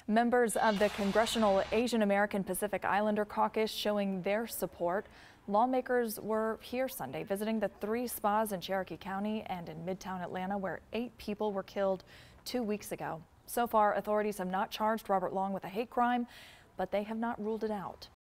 Members of the Congressional Asian American Pacific Islander Caucus showing their support. Lawmakers were here Sunday visiting the 3 spas in Cherokee County and in Midtown Atlanta where 8 people were killed 2 weeks ago. So far, authorities have not charged Robert Long with a hate crime, but they have not ruled it out.